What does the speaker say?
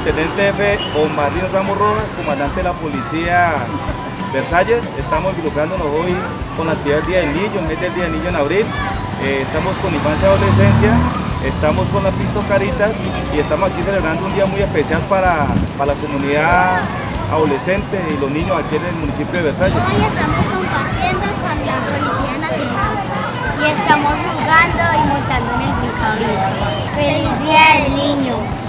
Teniente jefe Omar Ramos Rojas, comandante de la Policía Versalles. Estamos involucrándonos hoy con la actividad del Día del Niño, mes del Día del Niño en abril. Estamos con infancia y adolescencia, estamos con la Pinto Caritas y estamos aquí celebrando un día muy especial para la comunidad adolescente y los niños aquí en el municipio de Versalles. Hoy estamos compartiendo con la Policía Nacional y estamos jugando y montando en el brincadero. ¡Feliz Día del Niño!